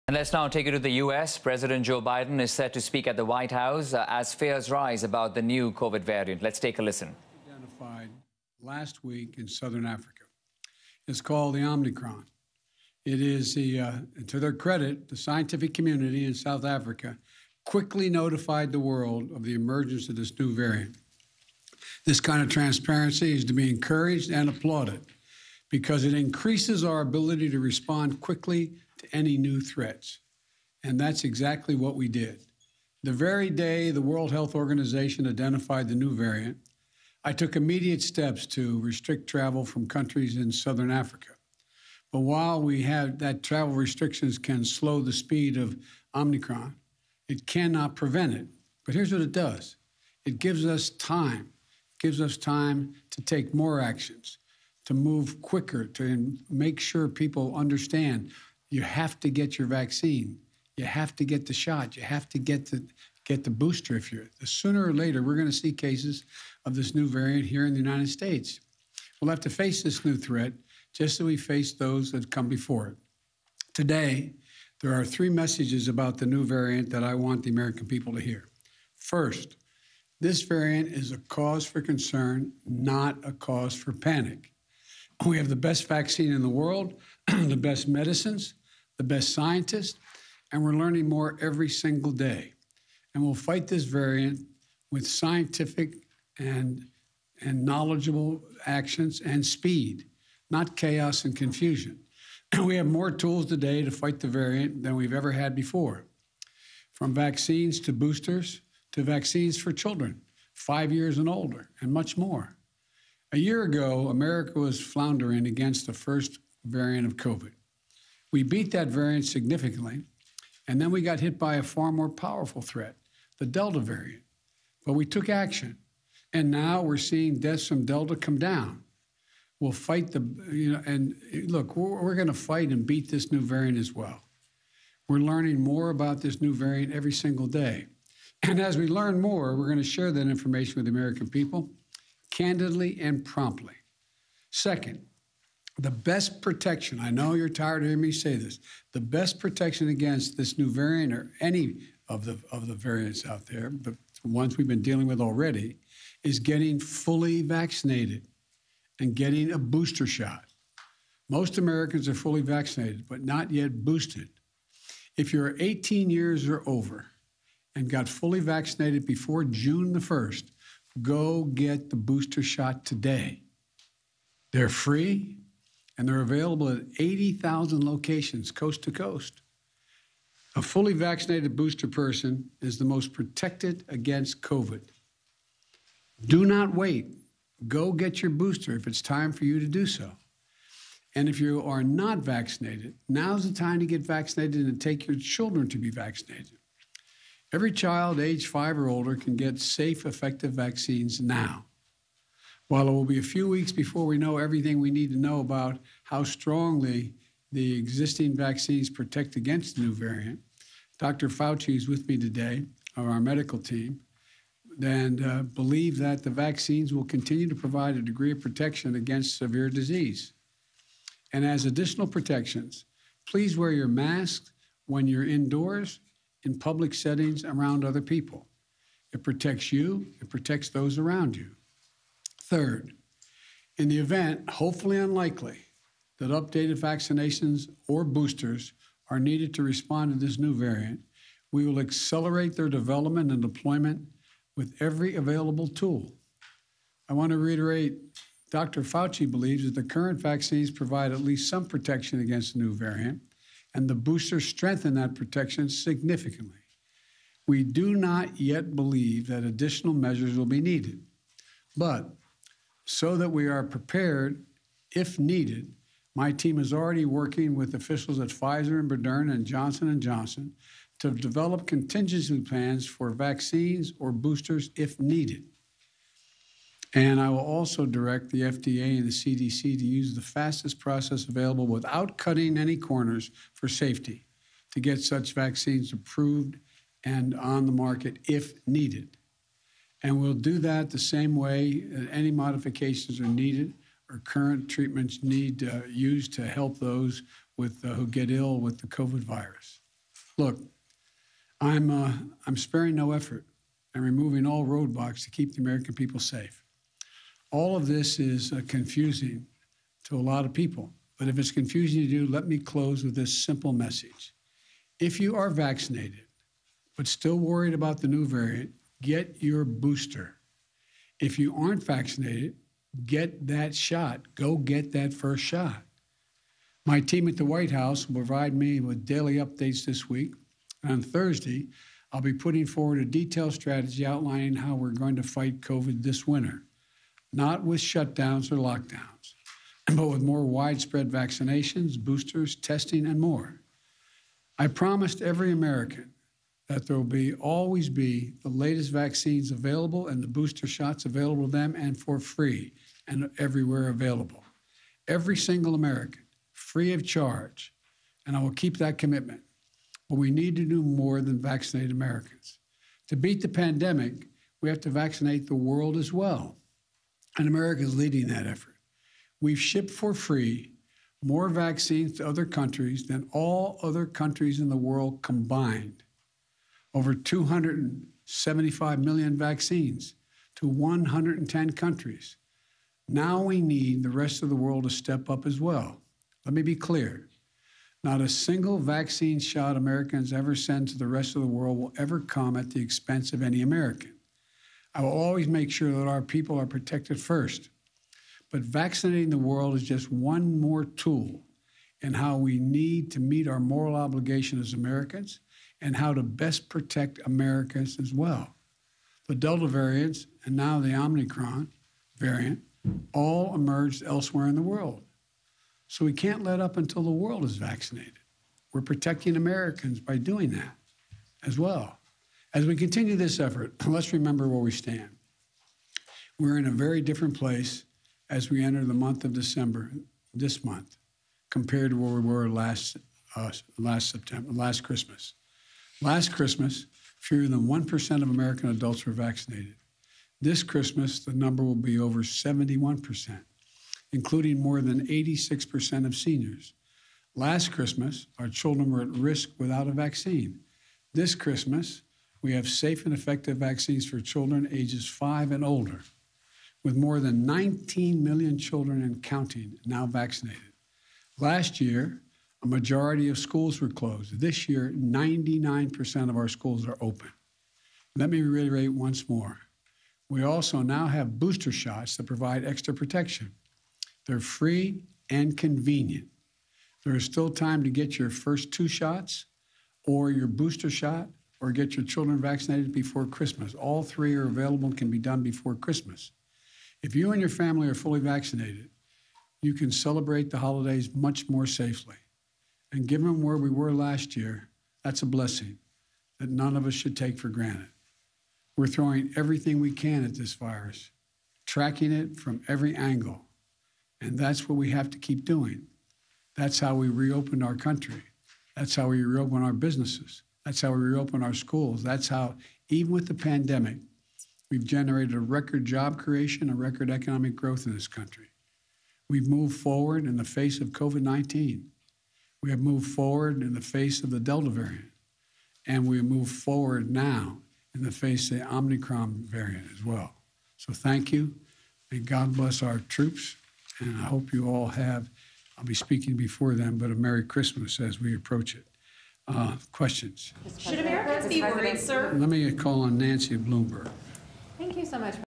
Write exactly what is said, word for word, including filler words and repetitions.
And let's now take it to the U S. President Joe Biden is set to speak at the White House uh, as fears rise about the new COVID variant. Let's take a listen. Identified last week in southern Africa. It's called the Omicron. It is the, uh, to their credit, the scientific community in South Africa quickly notified the world of the emergence of this new variant. This kind of transparency is to be encouraged and applauded because it increases our ability to respond quickly to any new threats. And that's exactly what we did. The very day the World Health Organization identified the new variant, I took immediate steps to restrict travel from countries in southern Africa. But while we have that travel restrictions can slow the speed of Omicron, it cannot prevent it. But here's what it does. It gives us time. It gives us time to take more actions, to move quicker, to make sure people understand you have to get your vaccine. You have to get the shot. You have to get the, get the booster if you're, sooner or later, we're going to see cases of this new variant here in the United States. We'll have to face this new threat just as we face those that come before it. Today, there are three messages about the new variant that I want the American people to hear. First, this variant is a cause for concern, not a cause for panic. We have the best vaccine in the world, the best medicines, the best scientists, and we're learning more every single day. And we'll fight this variant with scientific and, and knowledgeable actions and speed, not chaos and confusion. We have more tools today to fight the variant than we've ever had before, from vaccines to boosters to vaccines for children, five years and older, and much more. A year ago, America was floundering against the first variant of COVID. We beat that variant significantly, and then we got hit by a far more powerful threat, the Delta variant. But we took action, and now we're seeing deaths from Delta come down. We'll fight the, you know, and look, we're, we're going to fight and beat this new variant as well. We're learning more about this new variant every single day. And as we learn more, we're going to share that information with the American people candidly and promptly. Second, the best protection, I know you're tired of hearing me say this, the best protection against this new variant or any of the, of the variants out there, the ones we've been dealing with already, is getting fully vaccinated and getting a booster shot. Most Americans are fully vaccinated, but not yet boosted. If you're eighteen years or over and got fully vaccinated before June the first, go get the booster shot today. They're free, and they're available at eighty thousand locations, coast to coast. A fully vaccinated booster person is the most protected against COVID. Do not wait. Go get your booster if it's time for you to do so. And if you are not vaccinated, now's the time to get vaccinated and take your children to be vaccinated. Every child age five or older can get safe, effective vaccines now. While it will be a few weeks before we know everything we need to know about how strongly the existing vaccines protect against the new variant, Doctor Fauci is with me today, of our medical team, and uh, believe that the vaccines will continue to provide a degree of protection against severe disease. And as additional protections, please wear your mask when you're indoors, in public settings around other people. It protects you, it protects those around you. Third, in the event, hopefully unlikely, that updated vaccinations or boosters are needed to respond to this new variant, we will accelerate their development and deployment with every available tool. I want to reiterate, Doctor Fauci believes that the current vaccines provide at least some protection against the new variant, and the boosters strengthen that protection significantly. We do not yet believe that additional measures will be needed, but so that we are prepared if needed, my team is already working with officials at Pfizer and Moderna and Johnson and Johnson to develop contingency plans for vaccines or boosters if needed. And I will also direct the F D A and the C D C to use the fastest process available without cutting any corners for safety to get such vaccines approved and on the market if needed. And we'll do that the same way that any modifications are needed or current treatments need uh, used to help those with, uh, who get ill with the COVID virus. Look, I'm, uh, I'm sparing no effort and removing all roadblocks to keep the American people safe. All of this is uh, confusing to a lot of people. But if it's confusing to you, let me close with this simple message. If you are vaccinated, but still worried about the new variant, get your booster. If you aren't vaccinated, get that shot. Go get that first shot. My team at the White House will provide me with daily updates this week. And on Thursday, I'll be putting forward a detailed strategy outlining how we're going to fight COVID this winter, not with shutdowns or lockdowns, but with more widespread vaccinations, boosters, testing, and more. I promised every American that there will be always be the latest vaccines available and the booster shots available to them and for free and everywhere available. Every single American, free of charge, and I will keep that commitment. But we need to do more than vaccinate Americans. To beat the pandemic, we have to vaccinate the world as well, and America is leading that effort. We've shipped for free more vaccines to other countries than all other countries in the world combined. Over two hundred seventy-five million vaccines to one hundred ten countries. Now we need the rest of the world to step up as well. Let me be clear. Not a single vaccine shot Americans ever send to the rest of the world will ever come at the expense of any American. I will always make sure that our people are protected first. But vaccinating the world is just one more tool in how we need to meet our moral obligation as Americans and how to best protect Americans as well. The Delta variants and now the Omicron variant all emerged elsewhere in the world. So we can't let up until the world is vaccinated. We're protecting Americans by doing that as well. As we continue this effort, let's remember where we stand. We're in a very different place as we enter the month of December, this month, compared to where we were last, uh, last September, last Christmas. Last Christmas, fewer than one percent of American adults were vaccinated. This Christmas, the number will be over seventy-one percent, including more than eighty-six percent of seniors. Last Christmas, our children were at risk without a vaccine. This Christmas, we have safe and effective vaccines for children ages five and older, with more than nineteen million children and counting now vaccinated. Last year, a majority of schools were closed. This year, ninety-nine percent of our schools are open. Let me reiterate once more. We also now have booster shots that provide extra protection. They're free and convenient. There is still time to get your first two shots or your booster shot or get your children vaccinated before Christmas. All three are available and can be done before Christmas. If you and your family are fully vaccinated, you can celebrate the holidays much more safely. And given where we were last year, that's a blessing that none of us should take for granted. We're throwing everything we can at this virus, tracking it from every angle. And that's what we have to keep doing. That's how we reopened our country. That's how we reopen our businesses. That's how we reopen our schools. That's how, even with the pandemic, we've generated a record job creation, a record economic growth in this country. We've moved forward in the face of COVID nineteen. We have moved forward in the face of the Delta variant. And we move forward now in the face of the Omicron variant as well. So thank you. May God bless our troops. And I hope you all have, I'll be speaking before them, but a Merry Christmas as we approach it. Uh, questions? Should Americans be worried, sir? Let me call on Nancy Bloomberg. Thank you so much.